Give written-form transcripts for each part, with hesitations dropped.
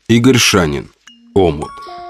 Игорь Шанин. Омут.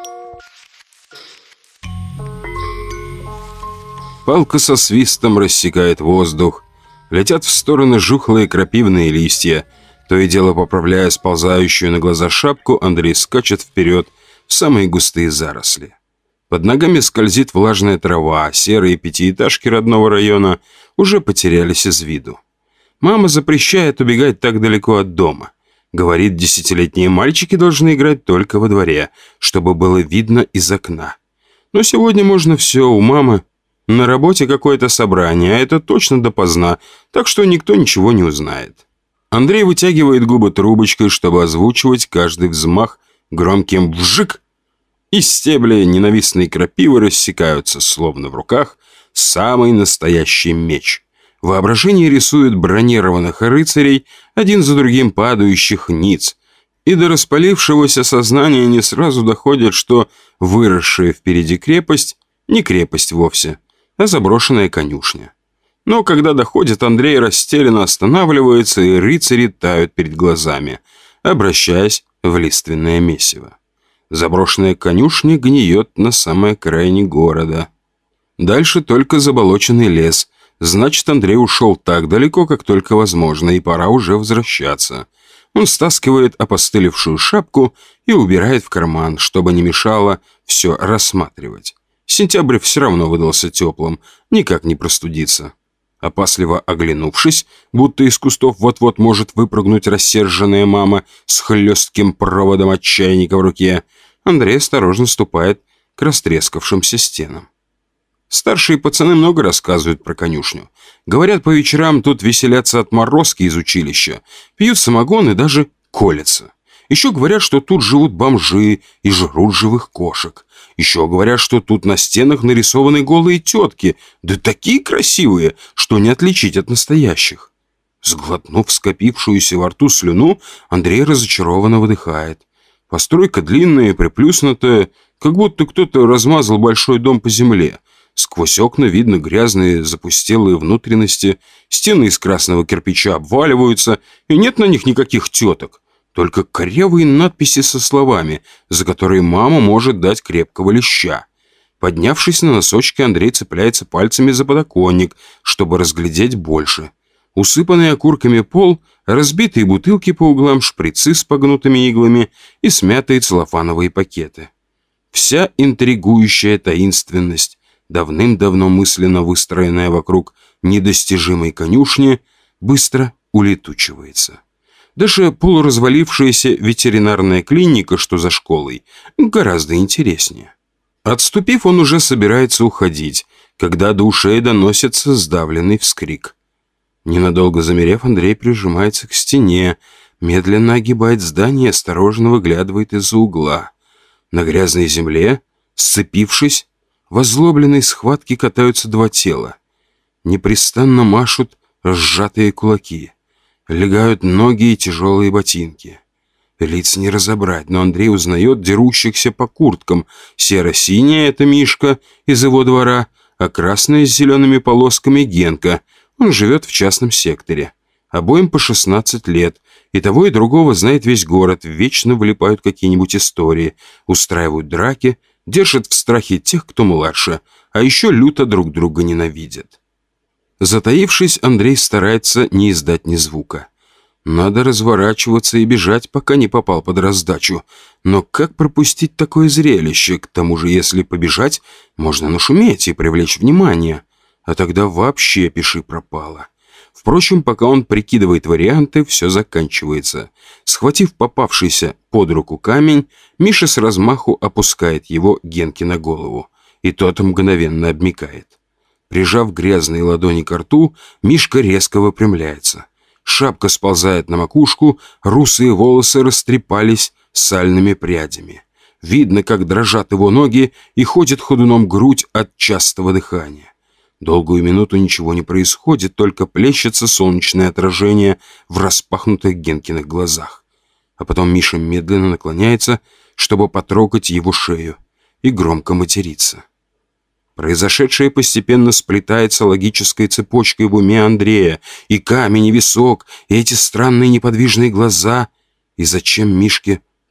Палка со свистом рассекает воздух. Летят в стороны жухлые крапивные листья. То и дело, поправляя сползающую на глаза шапку, Андрей скачет вперед в самые густые заросли. Под ногами скользит влажная трава, серые пятиэтажки родного района уже потерялись из виду. Мама запрещает убегать так далеко от дома. Говорит, 10-летние мальчики должны играть только во дворе, чтобы было видно из окна. Но сегодня можно все, у мамы на работе какое-то собрание, а это точно допоздна, так что никто ничего не узнает. Андрей вытягивает губы трубочкой, чтобы озвучивать каждый взмах громким «вжик», и стебли ненавистной крапивы рассекаются, словно в руках самый настоящий меч. Воображение рисует бронированных рыцарей, один за другим падающих ниц, и до распалившегося сознания не сразу доходит, что выросшая впереди крепость не крепость вовсе, а заброшенная конюшня. Но когда доходит, Андрей растерянно останавливается, и рыцари тают перед глазами, обращаясь в лиственное месиво. Заброшенная конюшня гниет на самой окраине города. Дальше только заболоченный лес. Значит, Андрей ушел так далеко, как только возможно, и пора уже возвращаться. Он стаскивает опостылевшую шапку и убирает в карман, чтобы не мешало все рассматривать. Сентябрь все равно выдался теплым, никак не простудиться. Опасливо оглянувшись, будто из кустов вот-вот может выпрыгнуть рассерженная мама с хлестким проводом от чайника в руке, Андрей осторожно ступает к растрескавшимся стенам. Старшие пацаны много рассказывают про конюшню. Говорят, по вечерам тут веселятся отморозки из училища, пьют самогон и даже колятся. Еще говорят, что тут живут бомжи и жрут живых кошек. Еще говорят, что тут на стенах нарисованы голые тетки, да такие красивые, что не отличить от настоящих. Сглотнув скопившуюся во рту слюну, Андрей разочарованно выдыхает. Постройка длинная и приплюснутая, как будто кто-то размазал большой дом по земле. Сквозь окна видно грязные запустелые внутренности, стены из красного кирпича обваливаются, и нет на них никаких теток. Только корявые надписи со словами, за которые мама может дать крепкого леща. Поднявшись на носочки, Андрей цепляется пальцами за подоконник, чтобы разглядеть больше. Усыпанный окурками пол, разбитые бутылки по углам, шприцы с погнутыми иглами и смятые целлофановые пакеты. Вся интригующая таинственность, давным-давно мысленно выстроенная вокруг недостижимой конюшни, быстро улетучивается. Даже полуразвалившаяся ветеринарная клиника, что за школой, гораздо интереснее. Отступив, он уже собирается уходить, когда до ушей доносится сдавленный вскрик. Ненадолго замерев, Андрей прижимается к стене, медленно огибает здание и осторожно выглядывает из-за угла. На грязной земле, сцепившись, в озлобленной схватке катаются два тела. Непрестанно машут сжатые кулаки. Легают ноги и тяжелые ботинки. Лиц не разобрать, но Андрей узнает дерущихся по курткам. Серо-синяя — это Мишка из его двора, а красная с зелеными полосками — Генка. Он живет в частном секторе. Обоим по 16 лет. И того, и другого знает весь город. Вечно вылипают какие-нибудь истории. Устраивают драки, держат в страхе тех, кто младше. А еще люто друг друга ненавидят. Затаившись, Андрей старается не издать ни звука. Надо разворачиваться и бежать, пока не попал под раздачу. Но как пропустить такое зрелище? К тому же, если побежать, можно нашуметь и привлечь внимание. А тогда вообще пиши пропало. Впрочем, пока он прикидывает варианты, все заканчивается. Схватив попавшийся под руку камень, Миша с размаху опускает его Генке на голову. И тот мгновенно обмякает. Прижав грязные ладони к рту, Мишка резко выпрямляется. Шапка сползает на макушку, русые волосы растрепались сальными прядями. Видно, как дрожат его ноги и ходит ходуном грудь от частого дыхания. Долгую минуту ничего не происходит, только плещется солнечное отражение в распахнутых Генкиных глазах. А потом Миша медленно наклоняется, чтобы потрогать его шею, и громко матерится. Произошедшее постепенно сплетается логической цепочкой в уме Андрея. И камень, и висок, и эти странные неподвижные глаза. И зачем Мишке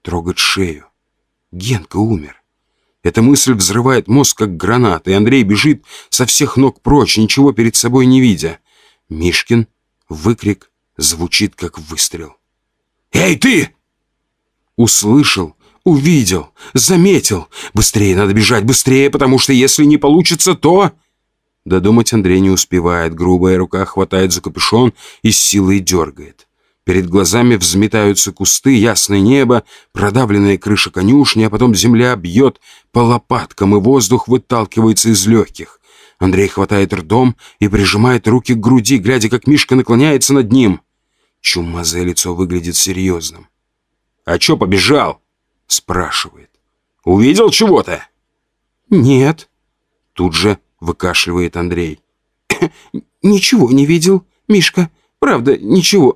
трогать шею. Генка умер. Эта мысль взрывает мозг, как граната, и Андрей бежит со всех ног прочь, ничего перед собой не видя. Мишкин выкрик звучит, как выстрел. «Эй, ты!» Услышал, увидел, заметил. Быстрее надо бежать, быстрее, потому что если не получится, то... Додумать Андрей не успевает. Грубая рука хватает за капюшон и с силой дергает. Перед глазами взметаются кусты, ясное небо, продавленная крыша конюшни, а потом земля бьет по лопаткам, и воздух выталкивается из легких. Андрей хватает ртом и прижимает руки к груди, глядя, как Мишка наклоняется над ним. Чумазое лицо выглядит серьезным. «А чё побежал?» — спрашивает. «Увидел чего-то?» «Нет». Тут же выкашливает Андрей. «Ничего не видел, Мишка. Правда, ничего.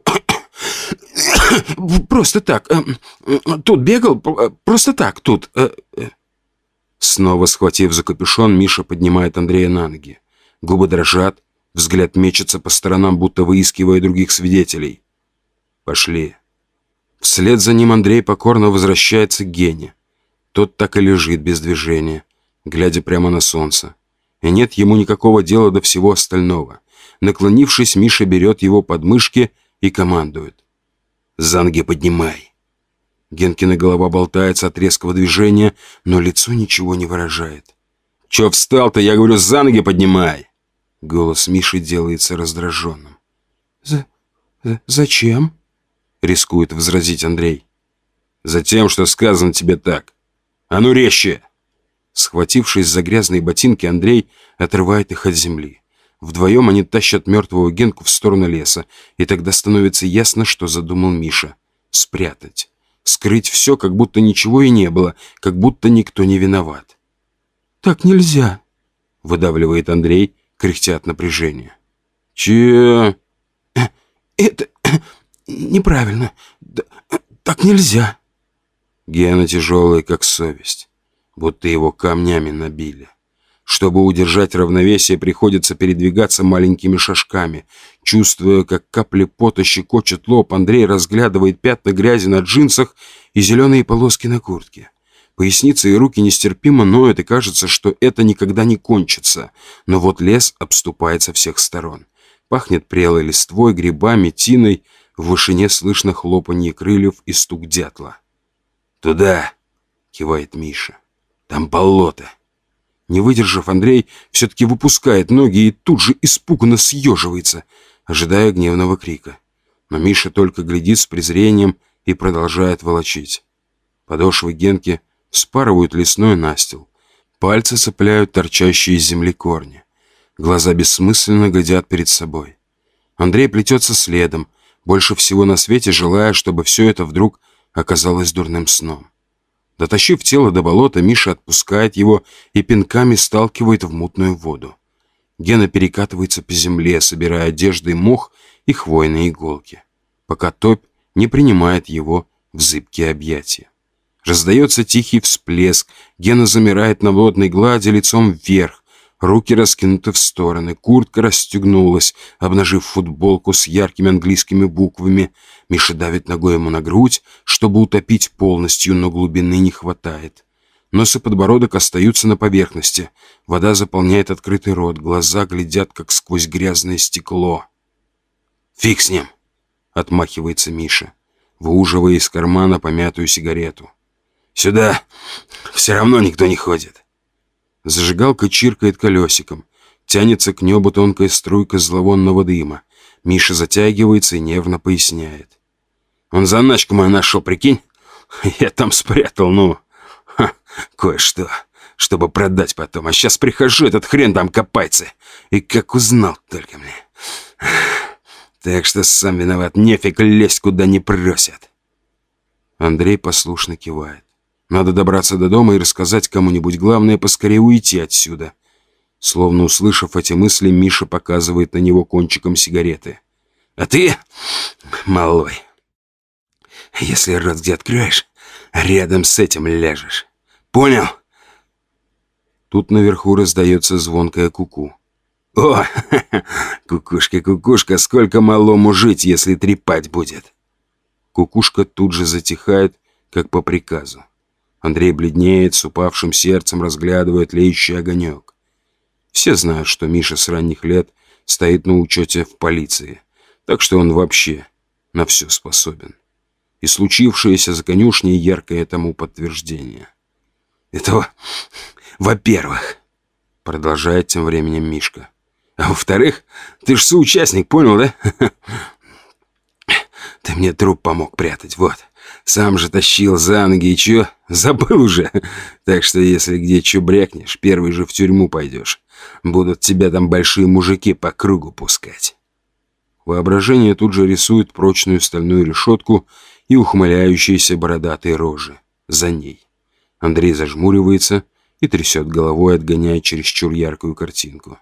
Просто так. Тут бегал. Просто так. Тут...» Снова схватив за капюшон, Миша поднимает Андрея на ноги. Губы дрожат, взгляд мечется по сторонам, будто выискивая других свидетелей. «Пошли». Вслед за ним Андрей покорно возвращается к Гене. Тот так и лежит без движения, глядя прямо на солнце. И нет ему никакого дела до всего остального. Наклонившись, Миша берет его под мышки и командует. «За ноги поднимай». Генкина голова болтается от резкого движения, но лицо ничего не выражает. «Чё встал-то? Я говорю, за ноги поднимай!» Голос Миши делается раздраженным. «Зачем?» — рискует возразить Андрей. «Затем, что сказано тебе так. А ну резче!» Схватившись за грязные ботинки, Андрей отрывает их от земли. Вдвоем они тащат мертвого Генку в сторону леса, и тогда становится ясно, что задумал Миша. Спрятать. Скрыть все, как будто ничего и не было, как будто никто не виноват. «Так нельзя», — выдавливает Андрей, кряхтя от напряжения. «Че?» «Это неправильно. Так нельзя». Гена тяжелый, как совесть, будто его камнями набили. Чтобы удержать равновесие, приходится передвигаться маленькими шажками. Чувствуя, как капли пота щекочут лоб, Андрей разглядывает пятна грязи на джинсах и зеленые полоски на куртке. Поясница и руки нестерпимо ноют, и кажется, что это никогда не кончится. Но вот лес обступает со всех сторон. Пахнет прелой листвой, грибами, тиной. В вышине слышно хлопанье крыльев и стук дятла. «Туда!» — кивает Миша. «Там болото!» Не выдержав, Андрей все-таки выпускает ноги и тут же испуганно съеживается, ожидая гневного крика. Но Миша только глядит с презрением и продолжает волочить. Подошвы Генки вспарывают лесной настил. Пальцы цепляют торчащие из земли корни. Глаза бессмысленно глядят перед собой. Андрей плетется следом, больше всего на свете желая, чтобы все это вдруг оказалось дурным сном. Дотащив тело до болота, Миша отпускает его и пинками сталкивает в мутную воду. Гена перекатывается по земле, собирая одежды, мох и хвойные иголки, пока топь не принимает его в зыбкие объятия. Раздается тихий всплеск, Гена замирает на водной глади лицом вверх, руки раскинуты в стороны, куртка расстегнулась, обнажив футболку с яркими английскими буквами. Миша давит ногой ему на грудь, чтобы утопить полностью, но глубины не хватает. Нос и подбородок остаются на поверхности. Вода заполняет открытый рот, глаза глядят, как сквозь грязное стекло. «Фиг с ним!» — отмахивается Миша, выуживая из кармана помятую сигарету. «Сюда все равно никто не ходит». Зажигалка чиркает колесиком. Тянется к небу тонкая струйка зловонного дыма. Миша затягивается и нервно поясняет. «Он заначку мою нашел, прикинь? Я там спрятал, кое-что, чтобы продать потом. А сейчас прихожу, этот хрен там копается. И как узнал только мне. Так что сам виноват, нефиг лезть, куда не просят». Андрей послушно кивает. Надо добраться до дома и рассказать кому-нибудь. Главное, поскорее уйти отсюда. Словно услышав эти мысли, Миша показывает на него кончиком сигареты. «А ты, малой, если рот где откроешь, рядом с этим ляжешь. Понял?» Тут наверху раздается звонкое куку. «О, кукушка, кукушка, сколько малому жить, если трепать будет?» Кукушка тут же затихает, как по приказу. Андрей бледнеет, с упавшим сердцем разглядывает тлеющий огонек. Все знают, что Миша с ранних лет стоит на учете в полиции, так что он вообще на все способен. И случившееся за конюшней яркое тому подтверждение. «Это во-первых», — продолжает тем временем Мишка. «А во-вторых, ты ж соучастник, понял, да? Ты мне труп помог прятать, вот. Сам же тащил за ноги, и чё? Забыл уже. Так что если где чё брякнешь, первый же в тюрьму пойдешь. Будут тебя там большие мужики по кругу пускать». Воображение тут же рисует прочную стальную решетку и ухмыляющиеся бородатые рожи. За ней. Андрей зажмуривается и трясет головой, отгоняя чересчур яркую картинку.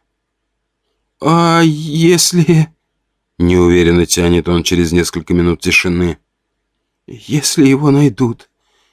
«А если...» — неуверенно тянет он через несколько минут тишины. «Если его найдут?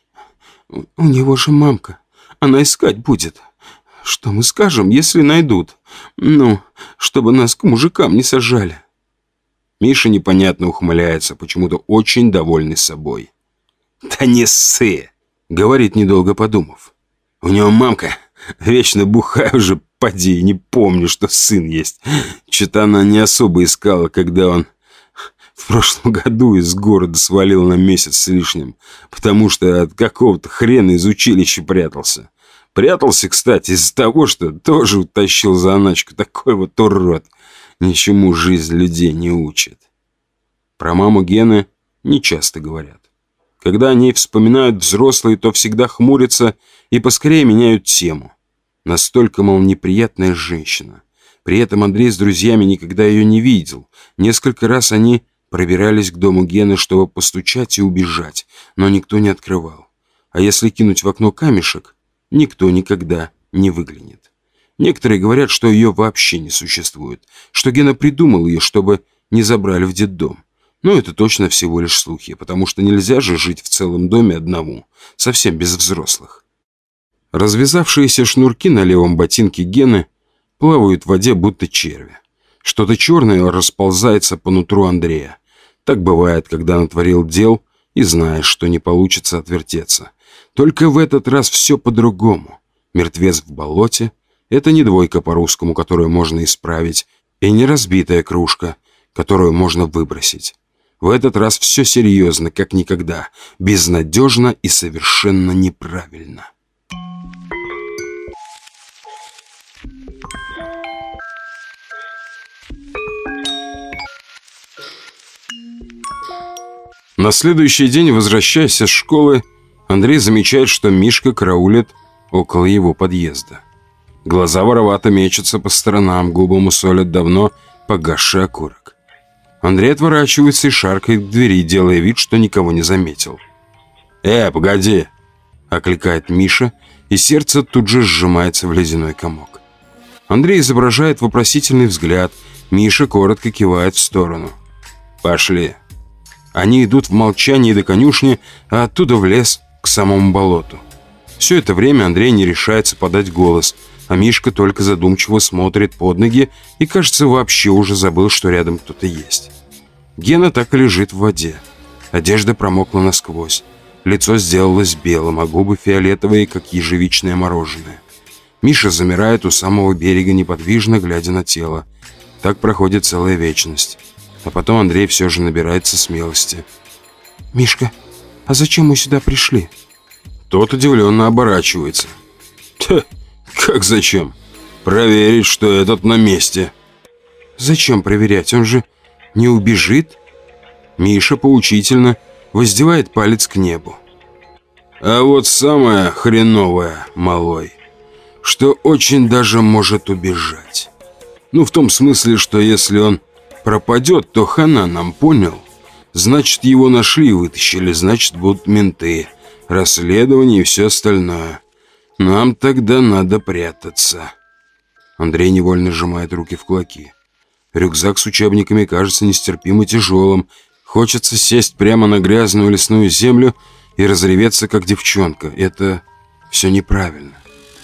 У него же мамка. Она искать будет. Что мы скажем, если найдут? Ну, чтобы нас к мужикам не сажали». Миша непонятно ухмыляется, почему-то очень довольный собой. «Да не ссы!» — говорит, недолго подумав. «У него мамка вечно бухая уже, поди, не помню, что сын есть. Что-то она не особо искала, когда он в прошлом году из города свалил на месяц с лишним, потому что от какого-то хрена из училища прятался. Прятался, кстати, из-за того, что тоже утащил заначку. Такой вот урод. Ничему жизнь людей не учит». Про маму Гены не часто говорят. Когда о ней вспоминают взрослые, то всегда хмурятся и поскорее меняют тему. Настолько, мол, неприятная женщина. При этом Андрей с друзьями никогда ее не видел. Несколько раз они пробирались к дому Гены, чтобы постучать и убежать, но никто не открывал. А если кинуть в окно камешек, никто никогда не выглянет. Некоторые говорят, что ее вообще не существует, что Гена придумал ее, чтобы не забрали в детдом. Но это точно всего лишь слухи, потому что нельзя же жить в целом доме одному, совсем без взрослых. Развязавшиеся шнурки на левом ботинке Гены плавают в воде, будто черви. Что-то черное расползается по нутру Андрея. Так бывает, когда натворил дел и знаешь, что не получится отвертеться. Только в этот раз все по-другому. Мертвец в болоте — это не двойка по-русскому, которую можно исправить, и не разбитая кружка, которую можно выбросить. В этот раз все серьезно, как никогда, безнадежно и совершенно неправильно. На следующий день, возвращаясь из школы, Андрей замечает, что Мишка караулит около его подъезда. Глаза воровато мечутся по сторонам, губы мусолят давно погасший окурок. Андрей отворачивается и шаркает к двери, делая вид, что никого не заметил. Погоди!» — окликает Миша, и сердце тут же сжимается в ледяной комок. Андрей изображает вопросительный взгляд, Миша коротко кивает в сторону. «Пошли». Они идут в молчании до конюшни, а оттуда в лес к самому болоту. Все это время Андрей не решается подать голос, а Мишка только задумчиво смотрит под ноги и, кажется, вообще уже забыл, что рядом кто-то есть. Гена так и лежит в воде. Одежда промокла насквозь. Лицо сделалось белым, а губы фиолетовые, как ежевичное мороженое. Миша замирает у самого берега, неподвижно глядя на тело. Так проходит целая вечность. А потом Андрей все же набирается смелости. «Мишка, а зачем мы сюда пришли?» Тот удивленно оборачивается. «Как зачем? Проверить, что этот на месте». «Зачем проверять? Он же не убежит?» Миша поучительно воздевает палец к небу. «А вот самое хреновое, малой, что очень даже может убежать. Ну, в том смысле, что если он пропадет, то хана нам, понял? Значит, его нашли и вытащили, значит, будут менты, расследование и все остальное. Нам тогда надо прятаться». Андрей невольно сжимает руки в кулаки. Рюкзак с учебниками кажется нестерпимо тяжелым. Хочется сесть прямо на грязную лесную землю и разреветься, как девчонка. Это все неправильно.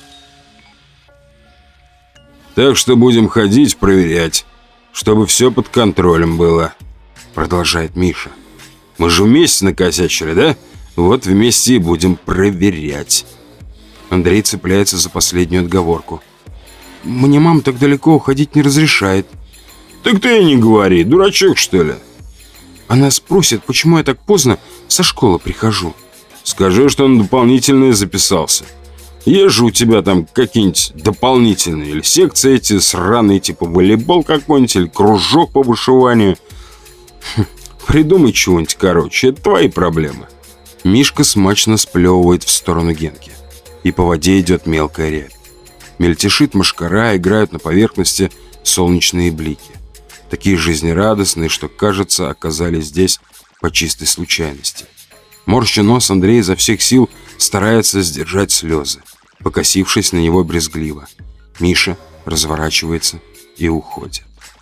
«Так что будем ходить, проверять, чтобы все под контролем было», — продолжает Миша. «Мы же вместе накосячили, да? Вот вместе и будем проверять. Андрей цепляется за последнюю отговорку. Мне мама так далеко уходить не разрешает. Так ты и не говори, дурачок что ли? Она спросит, почему я так поздно со школы прихожу. Скажи, что он дополнительное записался. Есть же у тебя там какие-нибудь дополнительные или секции эти сраные, типа волейбол какой-нибудь или кружок по вышиванию. Придумай чего-нибудь короче, это твои проблемы. Мишка смачно сплевывает в сторону Генки. И по воде идет мелкая рябь. Мельтешит мошкара, играют на поверхности солнечные блики. Такие жизнерадостные, что, кажется, оказались здесь по чистой случайности. Морща нос, Андрей изо всех сил старается сдержать слезы, покосившись на него брезгливо. Миша разворачивается и уходит.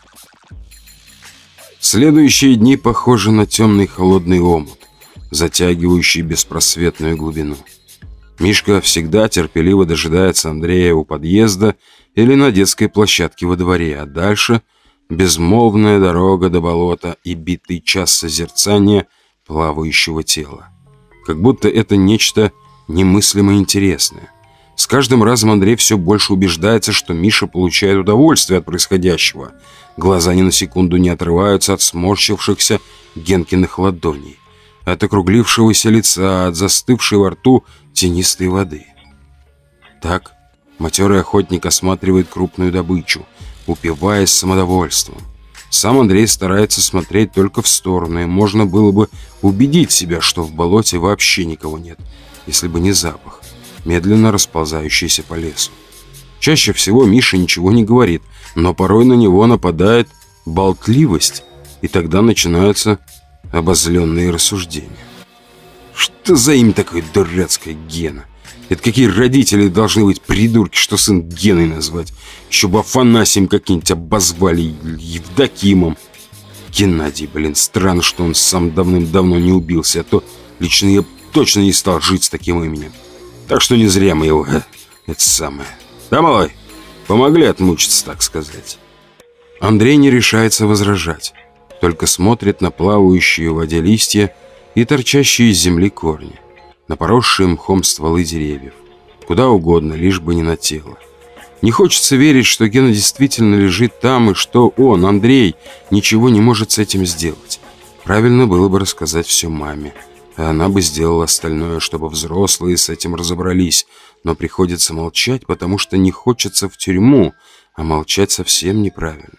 Следующие дни похожи на темный холодный омут, затягивающий беспросветную глубину. Мишка всегда терпеливо дожидается Андрея у подъезда или на детской площадке во дворе, а дальше безмолвная дорога до болота и битый час созерцания плавающего тела. Как будто это нечто немыслимо интересное. С каждым разом Андрей все больше убеждается, что Миша получает удовольствие от происходящего. Глаза ни на секунду не отрываются от сморщившихся Генкиных ладоней, от округлившегося лица, от застывшей во рту тенистой воды. Так матерый охотник осматривает крупную добычу, упиваясь самодовольством. Сам Андрей старается смотреть только в сторону, и можно было бы убедить себя, что в болоте вообще никого нет, если бы не запах, медленно расползающийся по лесу. Чаще всего Миша ничего не говорит, но порой на него нападает болтливость, и тогда начинаются обозленные рассуждения. Что за имя такое дурацкое Гена? Это какие родители должны быть придурки, что сын Геной назвать? Еще бы Афанасием каким-нибудь обозвали, Евдокимом. Геннадий, блин, странно, что он сам давным-давно не убился, а то лично я точно не стал жить с таким именем. Так что не зря мы его, это самое. Да, малой, помогли отмучиться, так сказать. Андрей не решается возражать, только смотрит на плавающие в воде листья и торчащие из земли корни, на поросшие мхом стволы деревьев, куда угодно, лишь бы не на тело. Не хочется верить, что Гена действительно лежит там, и что он, Андрей, ничего не может с этим сделать. Правильно было бы рассказать все маме, а она бы сделала остальное, чтобы взрослые с этим разобрались, но приходится молчать, потому что не хочется в тюрьму, а молчать совсем неправильно.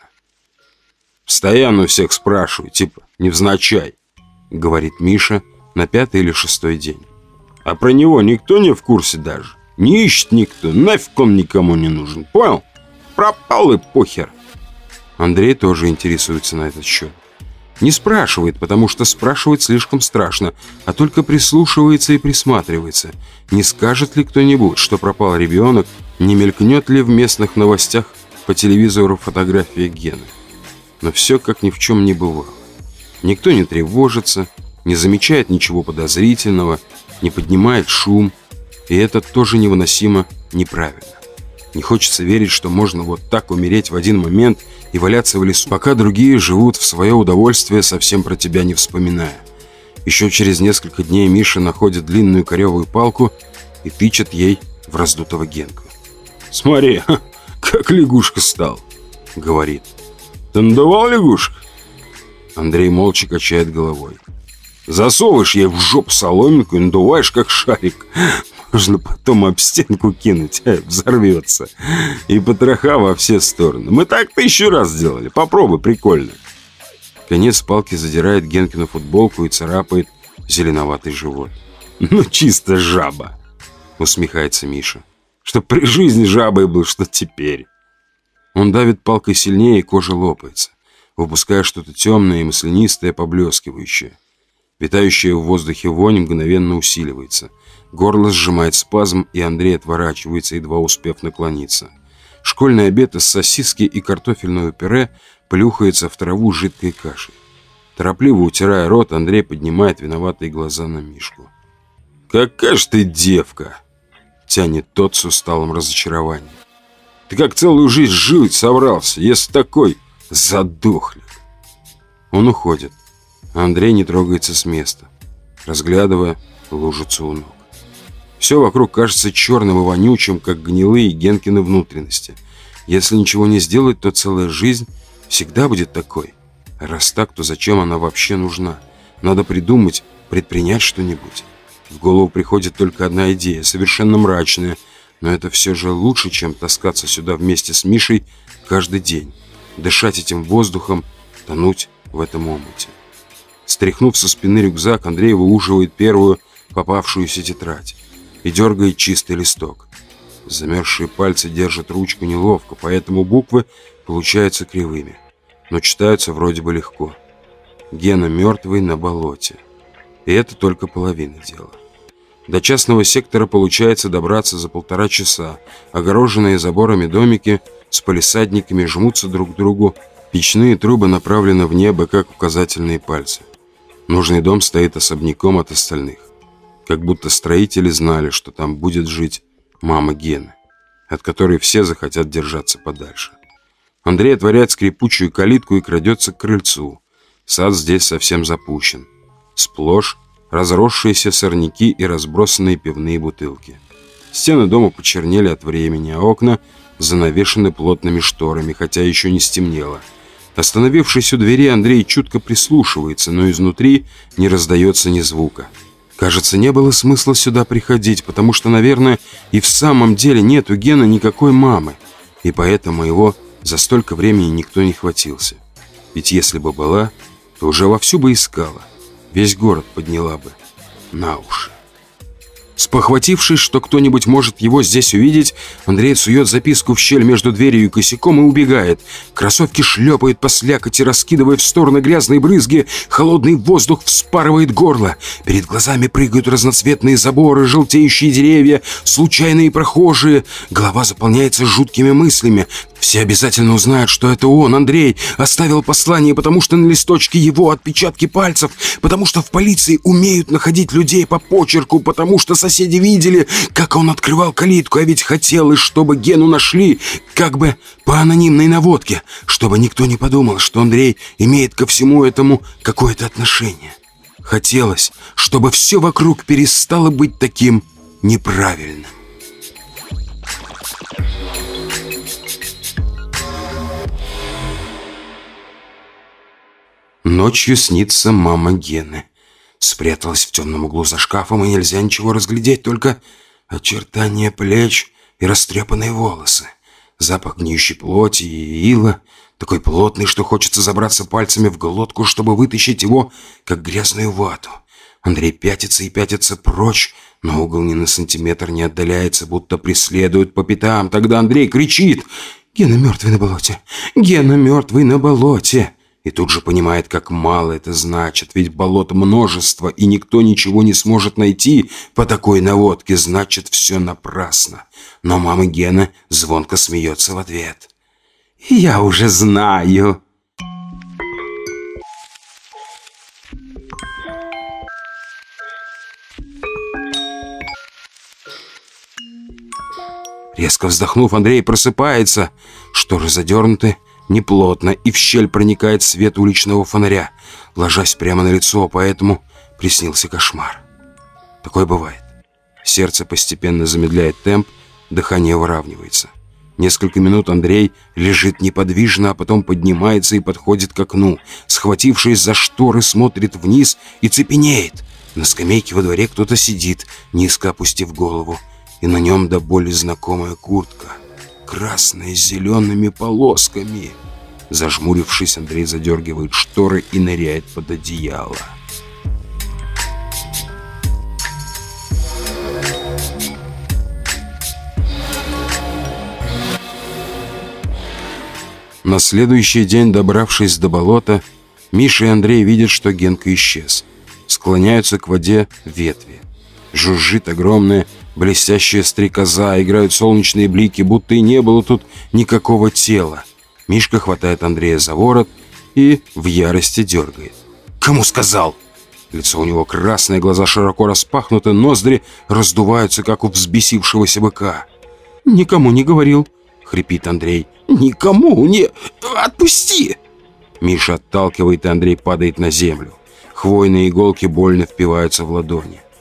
«Постоянно у всех спрашиваю, типа, невзначай», — говорит Миша на 5-й или 6-й день. «А про него никто не в курсе даже. Не ищет никто, нафиг он никому не нужен, понял? Пропал и похер». Андрей тоже интересуется на этот счет. Не спрашивает, потому что спрашивать слишком страшно, а только прислушивается и присматривается. Не скажет ли кто-нибудь, что пропал ребенок, не мелькнет ли в местных новостях по телевизору фотография Гены. Но все как ни в чем не бывало. Никто не тревожится, не замечает ничего подозрительного, не поднимает шум, и это тоже невыносимо неправильно. Не хочется верить, что можно вот так умереть в один момент и валяться в лесу, пока другие живут в свое удовольствие, совсем про тебя не вспоминая. Еще через несколько дней Миша находит длинную корявую палку и тычет ей в раздутого Генку. «Смотри, как лягушка стал», — говорит. «Ты надувал лягушек?» Андрей молча качает головой. «Засовываешь ей в жопу соломинку и надуваешь, как шарик. Можно потом об стенку кинуть, взорвется. И потроха во все стороны. Мы так 1000 раз сделали. Попробуй, прикольно». Конец палки задирает Генкину футболку и царапает зеленоватый живот. «Ну, чисто жаба», — усмехается Миша. «Что при жизни жабой был, что теперь». Он давит палкой сильнее, и кожа лопается, выпуская что-то темное и маслянистое, поблескивающее. Витающая в воздухе вонь мгновенно усиливается. Горло сжимает спазм, и Андрей отворачивается, едва успев наклониться. Школьный обед из сосиски и картофельного пюре плюхается в траву жидкой кашей. Торопливо утирая рот, Андрей поднимает виноватые глаза на Мишку. «Какая ж ты девка!» — тянет тот с усталым разочарованием. «Ты как целую жизнь жить собрался, если такой задохлик!» Он уходит, а Андрей не трогается с места, разглядывая лужица у ног. Все вокруг кажется черным и вонючим, как гнилые Генкины внутренности. Если ничего не сделать, то целая жизнь всегда будет такой. А раз так, то зачем она вообще нужна? Надо придумать, предпринять что-нибудь. В голову приходит только одна идея, совершенно мрачная, но это все же лучше, чем таскаться сюда вместе с Мишей каждый день, дышать этим воздухом, тонуть в этом омуте. Стряхнув со спины рюкзак, Андрей выуживает первую попавшуюся тетрадь и дергает чистый листок. Замерзшие пальцы держат ручку неловко, поэтому буквы получаются кривыми, но читаются вроде бы легко. Гена мертвый на болоте. И это только половина дела. До частного сектора получается добраться за 1,5 часа. Огороженные заборами домики с палисадниками жмутся друг к другу. Печные трубы направлены в небо, как указательные пальцы. Нужный дом стоит особняком от остальных. Как будто строители знали, что там будет жить мама Гены, от которой все захотят держаться подальше. Андрей отворяет скрипучую калитку и крадется к крыльцу. Сад здесь совсем запущен. Сплошь разросшиеся сорняки и разбросанные пивные бутылки. Стены дома почернели от времени, а окна занавешены плотными шторами, хотя еще не стемнело. Остановившись у двери, Андрей чутко прислушивается, но изнутри не раздается ни звука. Кажется, не было смысла сюда приходить, потому что, наверное, и в самом деле нет у Гены никакой мамы, и поэтому его за столько времени никто не хватился. Ведь если бы была, то уже вовсю бы искала, весь город подняла бы на уши. Спохватившись, что кто-нибудь может его здесь увидеть, Андрей сует записку в щель между дверью и косяком и убегает. Кроссовки шлепают по слякоти, раскидывая в стороны грязные брызги. Холодный воздух вспарывает горло. Перед глазами прыгают разноцветные заборы, желтеющие деревья, случайные прохожие. Голова заполняется жуткими мыслями. Все обязательно узнают, что это он, Андрей, оставил послание, потому что на листочке его отпечатки пальцев, потому что в полиции умеют находить людей по почерку, потому что соседи видели, как он открывал калитку, а ведь хотелось, чтобы Гену нашли, как бы по анонимной наводке, чтобы никто не подумал, что Андрей имеет ко всему этому какое-то отношение. Хотелось, чтобы все вокруг перестало быть таким неправильным. Ночью снится мама Гены. Спряталась в темном углу за шкафом, и нельзя ничего разглядеть, только очертания плеч и растрепанные волосы. Запах гниющей плоти и ила, такой плотный, что хочется забраться пальцами в глотку, чтобы вытащить его, как грязную вату. Андрей пятится и пятится прочь, но угол ни на сантиметр не отдаляется, будто преследует по пятам. Тогда Андрей кричит: «Гена мертвый на болоте! Гена мертвый на болоте!» И тут же понимает, как мало это значит, ведь болот множество, и никто ничего не сможет найти по такой наводке, значит, все напрасно. Но мама Гена звонко смеется в ответ. «Я уже знаю». Резко вздохнув, Андрей просыпается. Шторы задернуты неплотно, и в щель проникает свет уличного фонаря, ложась прямо на лицо, поэтому приснился кошмар. Такое бывает. Сердце постепенно замедляет темп, дыхание выравнивается. Несколько минут Андрей лежит неподвижно, а потом поднимается и подходит к окну. Схватившись за шторы, смотрит вниз и цепенеет. На скамейке во дворе кто-то сидит, низко опустив голову, и на нем до боли знакомая куртка, красная с зелеными полосками. Зажмурившись, Андрей задергивает шторы и ныряет под одеяло. На следующий день, добравшись до болота, Миша и Андрей видят, что Генка исчез. Склоняются к воде ветви. Жужжит огромная блестящая стрекоза, играют солнечные блики, будто и не было тут никакого тела. Мишка хватает Андрея за ворот и в ярости дергает. «Кому сказал?» Лицо у него красное, глаза широко распахнуты, ноздри раздуваются, как у взбесившегося быка. «Никому не говорил», — хрипит Андрей. «Никому не... Отпусти!» Миша отталкивает, и Андрей падает на землю. Хвойные иголки больно впиваются в ладони.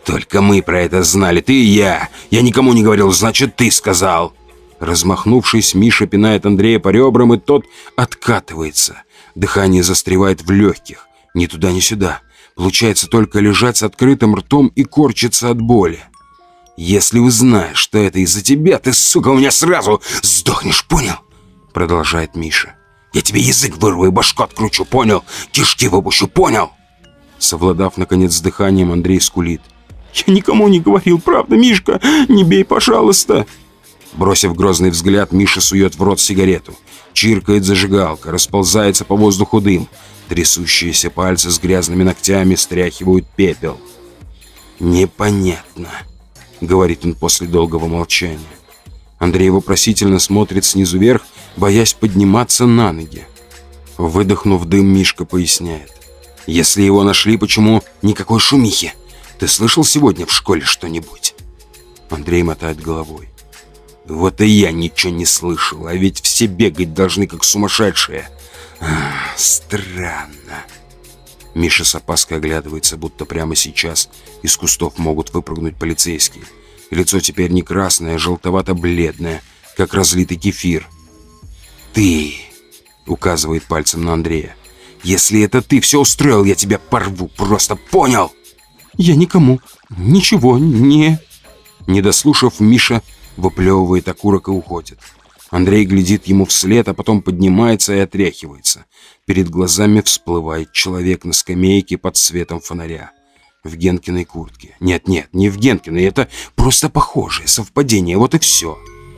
«Только мы про это знали, ты и я. Я никому не говорил, значит, ты сказал». Размахнувшись, Миша пинает Андрея по ребрам, и тот откатывается. Дыхание застревает в легких. Ни туда, ни сюда. Получается только лежать с открытым ртом и корчиться от боли. «Если узнаешь, что это из-за тебя, ты, сука, у меня сразу сдохнешь, понял?» Продолжает Миша. «Я тебе язык вырву и башку откручу, понял? Кишки выпущу, понял?» Совладав, наконец, с дыханием, Андрей скулит. «Я никому не говорил, правда, Мишка? Не бей, пожалуйста!» Бросив грозный взгляд, Миша сует в рот сигарету. Чиркает зажигалка, расползается по воздуху дым. Трясущиеся пальцы с грязными ногтями стряхивают пепел. «Непонятно», — говорит он после долгого молчания. Андрей вопросительно смотрит снизу вверх, боясь подниматься на ноги. Выдохнув дым, Мишка поясняет. «Если его нашли, почему никакой шумихи? Ты слышал сегодня в школе что-нибудь?» Андрей мотает головой. «Вот и я ничего не слышал, а ведь все бегать должны как сумасшедшие. Странно». Миша с опаской оглядывается, будто прямо сейчас из кустов могут выпрыгнуть полицейские. Лицо теперь не красное, а желтовато-бледное, как разлитый кефир. «Ты!» — указывает пальцем на Андрея. «Если это ты все устроил, я тебя порву, просто понял?» «Я никому ничего не...» Не дослушав, Миша выплевывает окурок и уходит. Андрей глядит ему вслед, а потом поднимается и отряхивается. Перед глазами всплывает человек на скамейке под светом фонаря. В Генкиной куртке. Нет, не в Генкиной, это просто похожее совпадение, вот и все.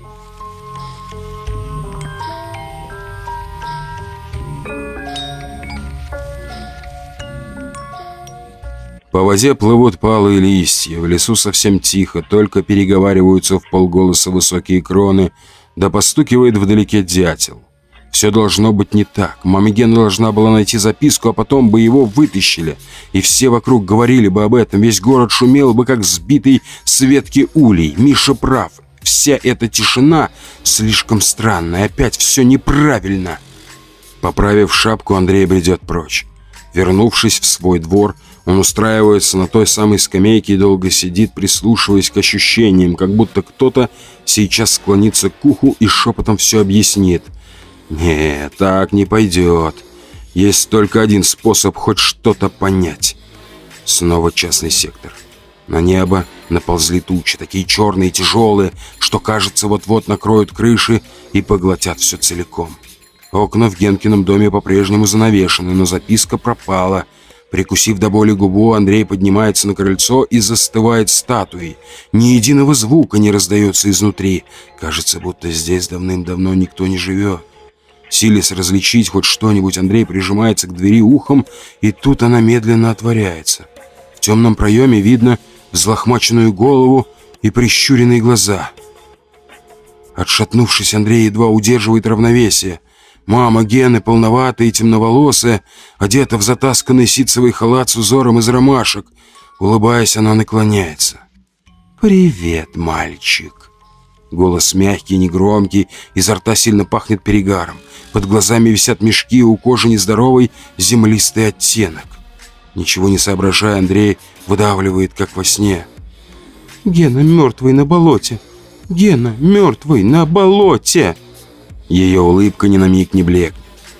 По воде плывут палые листья, в лесу совсем тихо, только переговариваются в полголоса высокие кроны, да постукивает вдалеке дятел. Все должно быть не так. Мама Гена должна была найти записку, а потом бы его вытащили. И все вокруг говорили бы об этом. Весь город шумел бы, как сбитый с ветки улей. Миша прав. Вся эта тишина слишком странная. Опять все неправильно. Поправив шапку, Андрей бредет прочь. Вернувшись в свой двор, он устраивается на той самой скамейке и долго сидит, прислушиваясь к ощущениям, как будто кто-то сейчас склонится к уху и шепотом все объяснит. Нет, так не пойдет. Есть только один способ хоть что-то понять. Снова частный сектор. На небо наползли тучи, такие черные и тяжелые, что, кажется, вот-вот накроют крыши и поглотят все целиком. Окна в Генкином доме по-прежнему занавешены, но записка пропала. Прикусив до боли губу, Андрей поднимается на крыльцо и застывает статуей. Ни единого звука не раздается изнутри. Кажется, будто здесь давным-давно никто не живет. Силясь различить хоть что-нибудь, Андрей прижимается к двери ухом, и тут она медленно отворяется. В темном проеме видно взлохмаченную голову и прищуренные глаза. Отшатнувшись, Андрей едва удерживает равновесие. Мама Гены, полноватая и темноволосая, одета в затасканный ситцевый халат с узором из ромашек. Улыбаясь, она наклоняется. «Привет, мальчик». Голос мягкий, негромкий, изо рта сильно пахнет перегаром. Под глазами висят мешки, у кожи нездоровый землистый оттенок. Ничего не соображая, Андрей выдавливает, как во сне. «Гена мертвый на болоте! Гена мертвый на болоте!» Ее улыбка ни на миг не блекнет.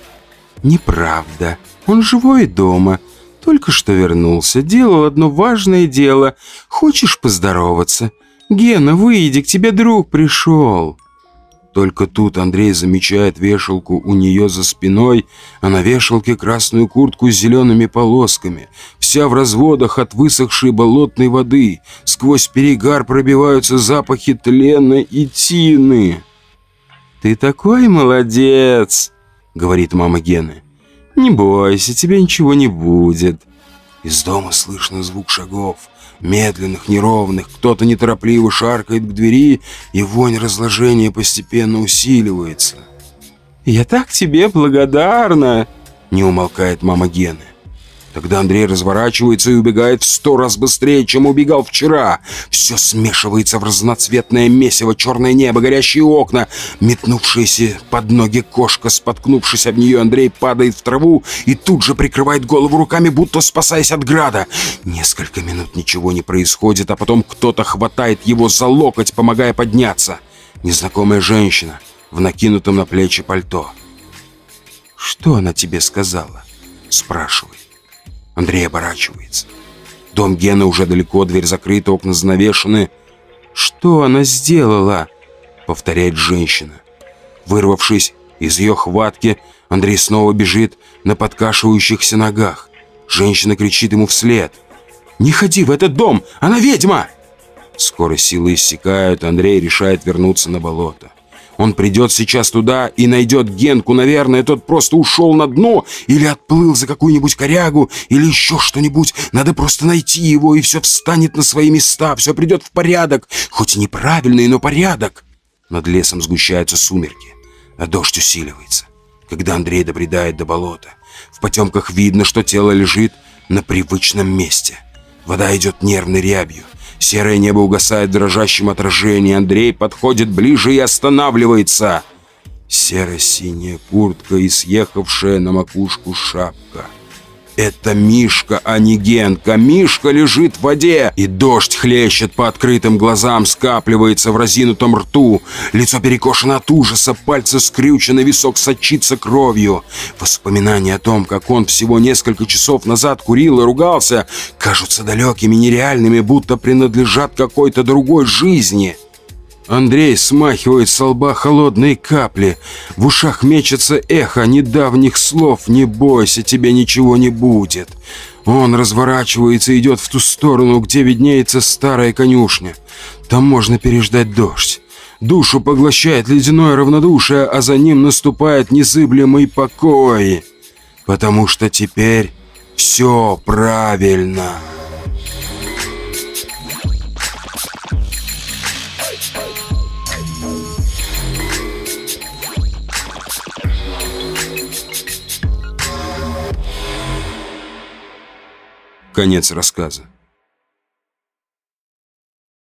«Неправда. Он живой дома. Только что вернулся. Делал одно важное дело. Хочешь поздороваться? Гена, выйди, к тебе друг пришел». Только тут Андрей замечает вешалку у нее за спиной, а на вешалке красную куртку с зелеными полосками. Вся в разводах от высохшей болотной воды. Сквозь перегар пробиваются запахи тлена и тины. «Ты такой молодец», — говорит мама Гены. «Не бойся, тебе ничего не будет». Из дома слышно звук шагов, медленных, неровных. Кто-то неторопливо шаркает к двери, и вонь разложения постепенно усиливается. «Я так тебе благодарна», — не умолкает мама Гены. Тогда Андрей разворачивается и убегает в 100 раз быстрее, чем убегал вчера. Все смешивается в разноцветное месиво: черное небо, горящие окна, метнувшаяся под ноги кошка. Споткнувшись об нее, Андрей падает в траву и тут же прикрывает голову руками, будто спасаясь от града. Несколько минут ничего не происходит, а потом кто-то хватает его за локоть, помогая подняться. Незнакомая женщина в накинутом на плечи пальто. «Что она тебе сказала?» — спрашивает. Андрей оборачивается. Дом Гены уже далеко, дверь закрыта, окна занавешены. «Что она сделала?» — повторяет женщина. Вырвавшись из ее хватки, Андрей снова бежит на подкашивающихся ногах. Женщина кричит ему вслед: «Не ходи в этот дом! Она ведьма!» Скоро силы иссякают, Андрей решает вернуться на болото. Он придет сейчас туда и найдет Генку. Наверное, тот просто ушел на дно или отплыл за какую-нибудь корягу или еще что-нибудь. Надо просто найти его, и все встанет на свои места, все придет в порядок. Хоть и неправильный, но порядок. Над лесом сгущаются сумерки, а дождь усиливается. Когда Андрей добредает до болота, в потемках видно, что тело лежит на привычном месте. Вода идет нервной рябью. Серое небо угасает в дрожащем отражении. Андрей подходит ближе и останавливается. Серо-синяя куртка и съехавшая на макушку шапка. Это Мишка, а не Генка. Мишка лежит в воде, и дождь хлещет по открытым глазам, скапливается в разинутом рту. Лицо перекошено от ужаса, пальцы скрючены, висок сочится кровью. Воспоминания о том, как он всего несколько часов назад курил и ругался, кажутся далекими, нереальными, будто принадлежат какой-то другой жизни. Андрей смахивает со лба холодные капли. В ушах мечется эхо недавних слов: «Не бойся, тебе ничего не будет». Он разворачивается и идет в ту сторону, где виднеется старая конюшня. Там можно переждать дождь. Душу поглощает ледяное равнодушие, а за ним наступает незыблемый покой. Потому что теперь все правильно. Конец рассказа.